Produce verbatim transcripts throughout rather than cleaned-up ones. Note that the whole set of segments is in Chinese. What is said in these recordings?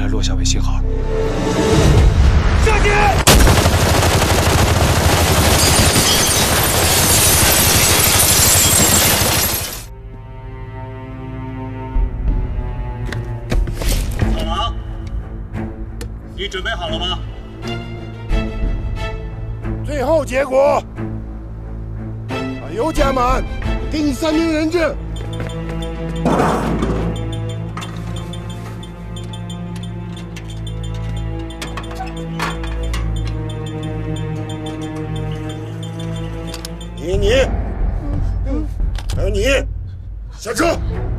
来落下为信号。 上去！ 老王，你准备好了吗？ 最后结果，把油加满，给你三名人质。你你，还有你，下车。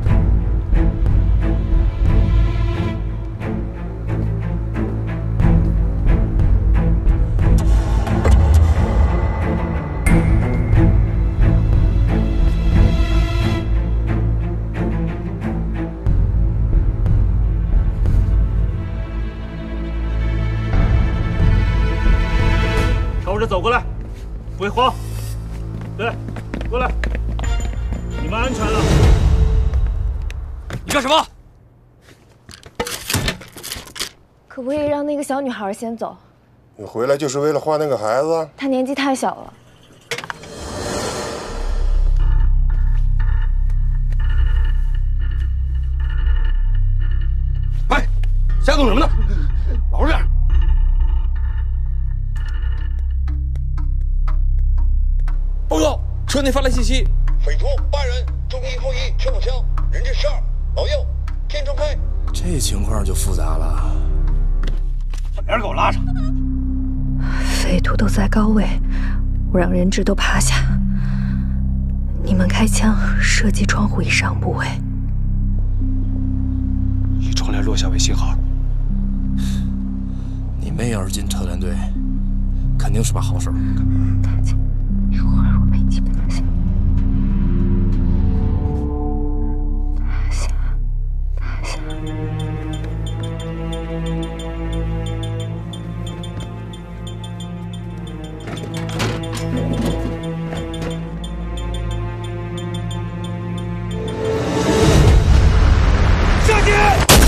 朝着走过来，不会慌。对，过来，你们安全了。 你干什么？ 可不可以让那个小女孩先走？ 你回来就是为了换那个孩子？ 她年纪太小了。 哎，瞎动什么呢？老实点。 报告，车内发来信息， 匪徒八人，中一负一，持步枪，人质十二，老右，天窗开。 这情况就复杂了。 把别人给我拉上。 匪徒都在高位，我让人质都趴下。你们开枪射击窗户以上部位， 以窗帘落下为信号。 你妹要是进特战队，肯定是把好手。 大姐。 一会儿我陪你去爬下，爬下，爬下。 上去！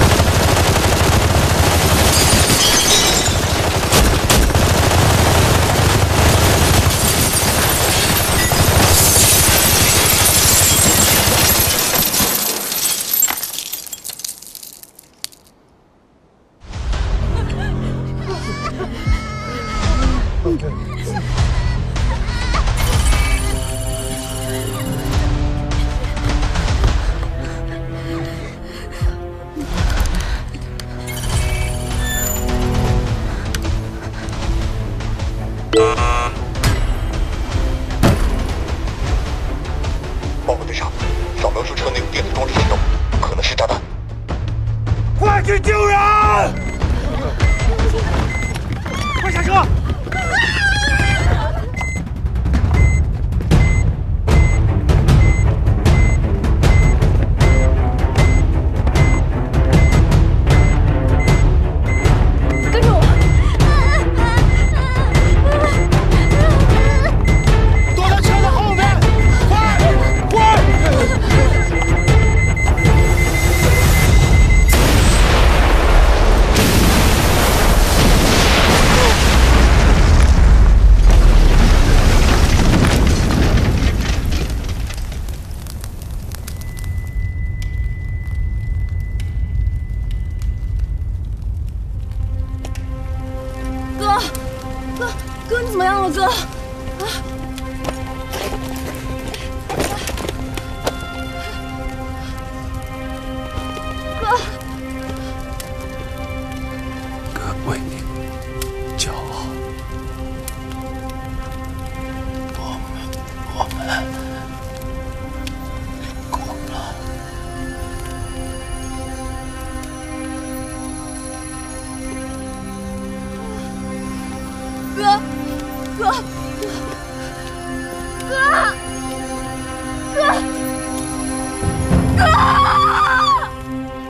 报告队长，扫描出车内有电子装置线头，可能是炸弹。 快去救人！快下车！ 哥，哥，哥，你怎么样了，哥？